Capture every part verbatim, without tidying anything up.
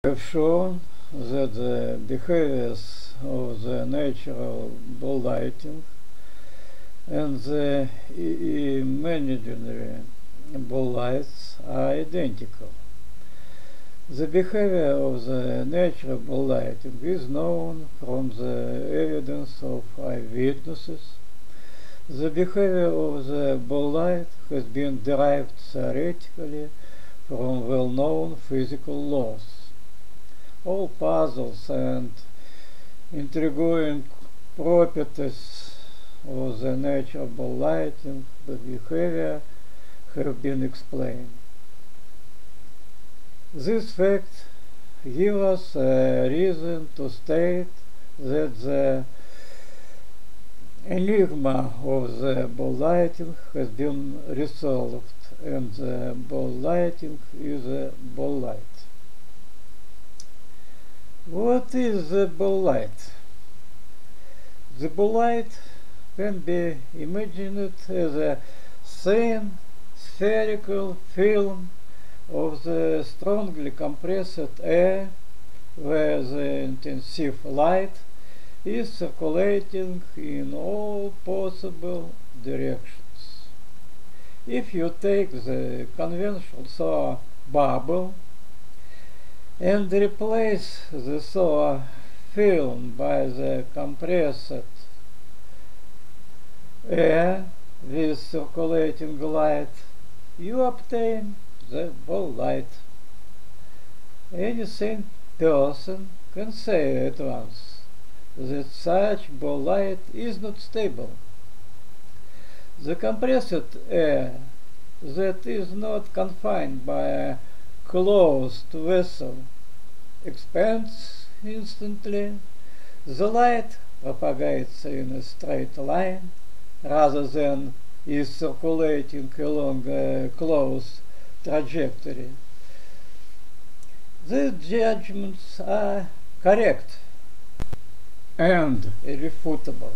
have shown that the behaviors of the natural ball lighting and the imaginary ball lights are identical. The behavior of the natural ball lighting is known from the evidence of eyewitnesses. The behavior of the ball light has been derived theoretically from well-known physical laws. All puzzles and intriguing properties of the natural ball lighting behavior have been explained. This fact gives us a reason to state that the enigma of the ball lighting has been resolved, and the ball lighting is a ball light. What is the ball light? The ball light can be imagined as a thin spherical film of the strongly compressed air where the intensive light is circulating in all possible directions. If you take the conventional solar bubble and replace the solar film by the compressed air with circulating light, you obtain the ball light. Any sane person can say at once that such ball light is not stable. The compressed air that is not confined by a closed vessel expands instantly. The light propagates in a straight line rather than is circulating along a closed trajectory. These judgments are correct and irrefutable.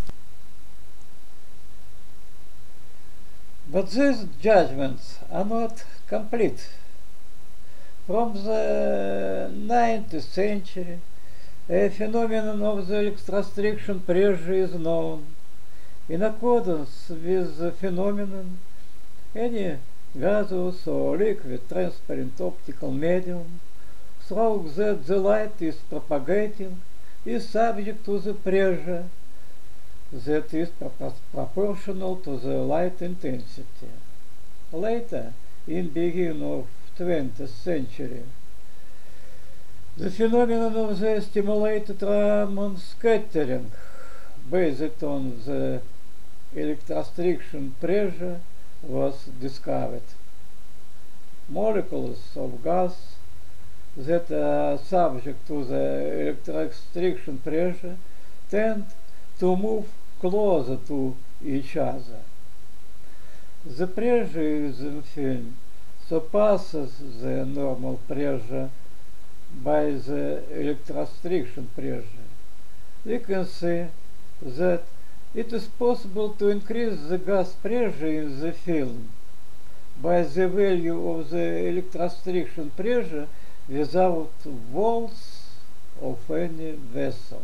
But these judgments are not complete. From the nineteenth century, a phenomenon of the electrorestriction pressure is known. In accordance with the phenomenon, any gaseous or liquid transparent optical medium through that the light is propagating is subject to the pressure that is proportional to the light intensity. Later, in beginning of twentieth century, the phenomenon of the stimulated Raman scattering based on the electrorestriction pressure was discovered. Molecules of gas that are subject to the electrorestriction pressure tend to move closer to each other. The pressure in the film surpasses the normal pressure by the electrorestriction pressure. We can see that it is possible to increase the gas pressure in the film by the value of the electrorestriction pressure without walls of any vessel.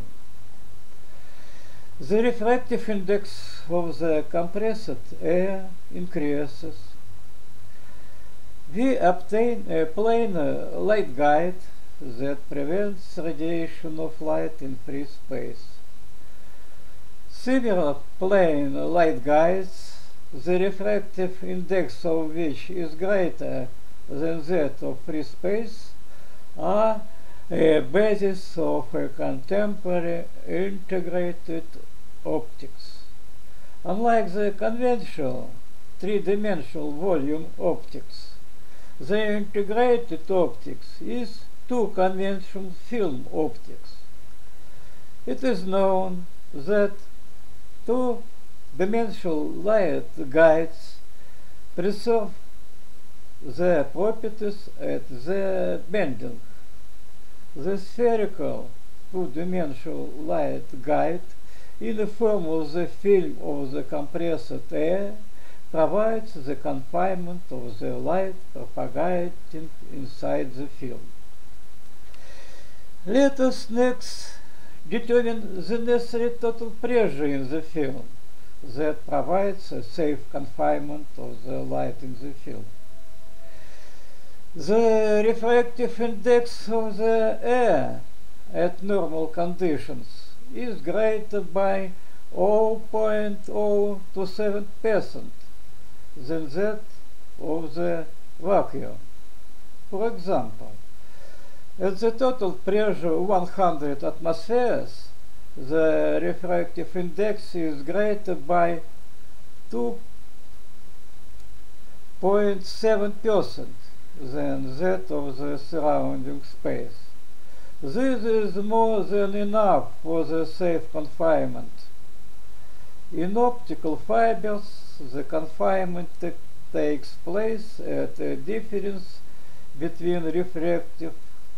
The refractive index of the compressed air increases. We obtain a planar light guide that prevents radiation of light in free space. Similar plane light guides, the refractive index of which is greater than that of free space, are a basis of a contemporary integrated optics. Unlike the conventional three-dimensional volume optics, the integrated optics is two-conventional film optics. It is known that two-dimensional light guides preserve their properties at the bending. The spherical two-dimensional light guide in the form of the film of the compressed air provides the confinement of the light propagating inside the film. Let us next determine the necessary total pressure in the film that provides a safe confinement of the light in the film. The refractive index of the air at normal conditions is greater by zero point zero two seven percent than that of the vacuum. For example, at the total pressure one hundred atmospheres, the refractive index is greater by two point seven percent than that of the surrounding space. This is more than enough for the safe confinement. In optical fibers, the confinement takes place at a difference between refractive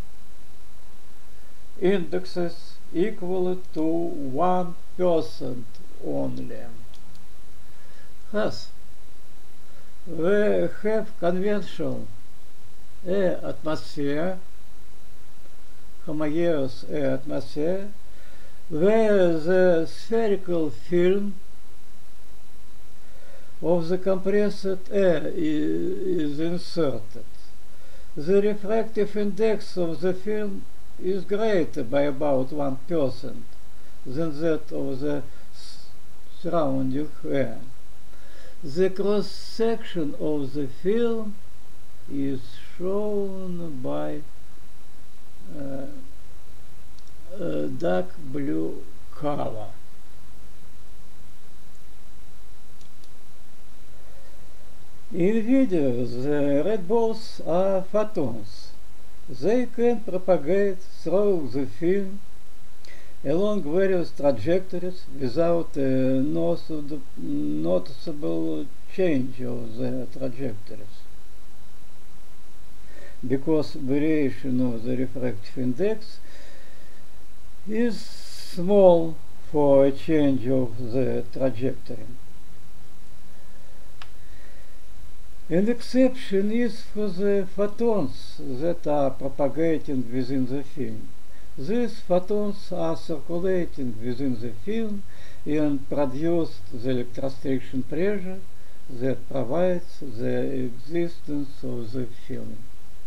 indexes equal to one percent only. Thus, we have conventional air atmosphere, homogeneous air atmosphere, where the spherical film of the compressed air is inserted. The refractive index of the film is greater by about one percent than that of the surrounding air. The cross-section of the film is shown by uh, a dark blue color. In video, the red balls are photons. They can propagate through the film along various trajectories without a noticeable change of the trajectories. Because variation of the refractive index is small for a change of the trajectory. An exception is for the photons that are propagating within the film. These photons are circulating within the film and produce the electrostatic pressure that provides the existence of the film.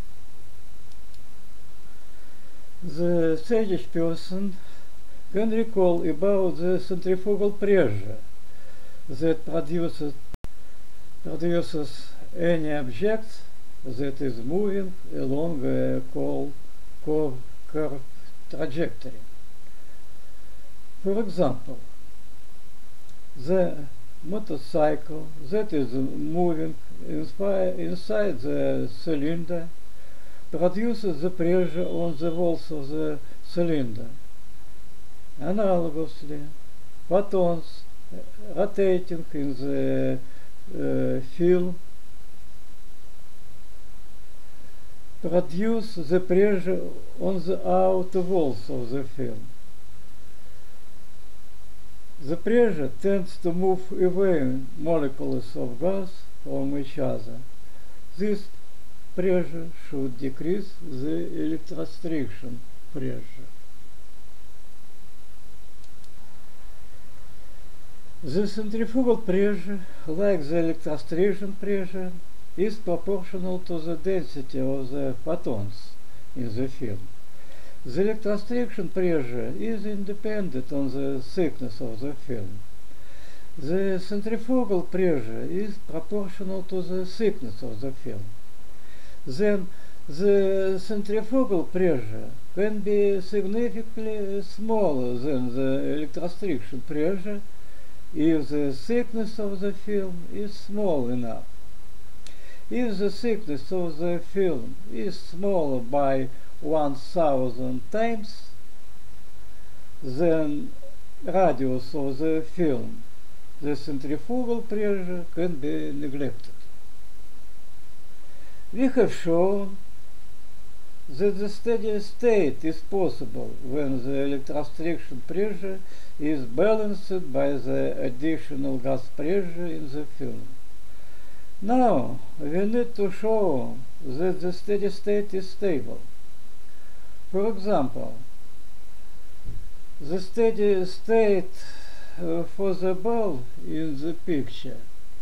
The sage person can recall about the centrifugal pressure that produces, produces any object that is moving along a curved trajectory. For example, the motorcycle that is moving inside the cylinder produces the pressure on the walls of the cylinder. Analogously, photons rotating in the uh, film produce the pressure on the outer walls of the film. The pressure tends to move away molecules of gas from each other. This pressure should decrease the electrostatic pressure. The centrifugal pressure, like the electrostatic pressure, is proportional to the density of the photons in the film. The electrostatic pressure is independent on the thickness of the film. The centrifugal pressure is proportional to the thickness of the film. Then the centrifugal pressure can be significantly smaller than the electrostatic pressure if the thickness of the film is small enough. If the thickness of the film is smaller by one thousand times, then radius of the film, the centrifugal pressure can be neglected. We have shown that the steady state is possible when the electrostatic pressure is balanced by the additional gas pressure in the film. Now, we need to show that the steady state is stable. For example, The steady state uh, for the ball in the picture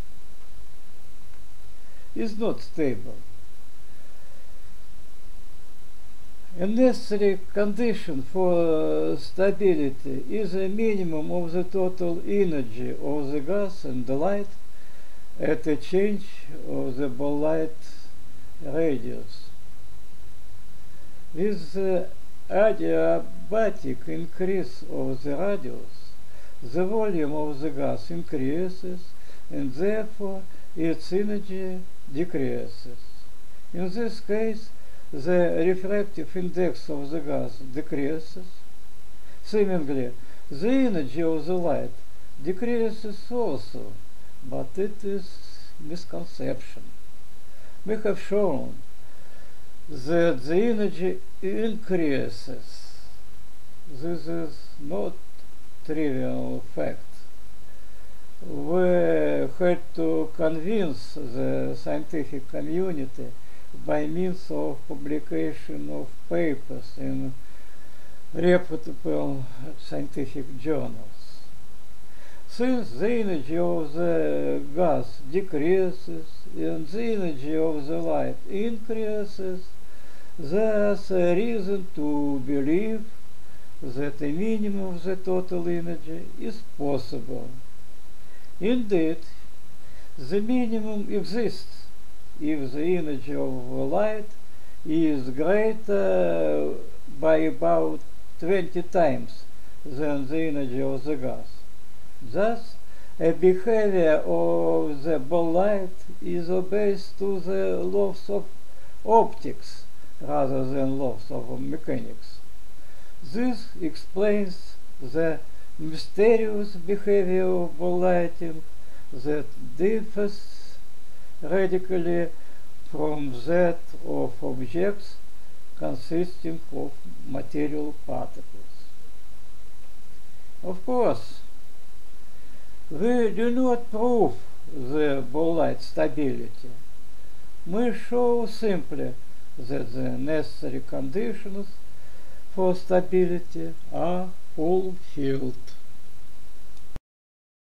is not stable. A necessary condition for stability is a minimum of the total energy of the gas and the light at a change of the ball light radius. With the adiabatic increase of the radius, the volume of the gas increases and therefore its energy decreases. In this case, the refractive index of the gas decreases. Seemingly, the energy of the light decreases also, but it is misconception. We have shown that the energy increases. This is not trivial fact. We had to convince the scientific community by means of publication of papers in reputable scientific journals. Since the energy of the gas decreases and the energy of the light increases, there's a reason to believe that a minimum of the total energy is possible. Indeed, the minimum exists if the energy of light is greater by about twenty times than the energy of the gas. Thus, a behavior of the ball light is obeyed to the laws of optics rather than laws of mechanics. This explains the mysterious behavior of ball lighting that differs radically from that of objects consisting of material particles. Of course, we do not prove the ball light stability. We show simply that the necessary conditions for stability are fulfilled.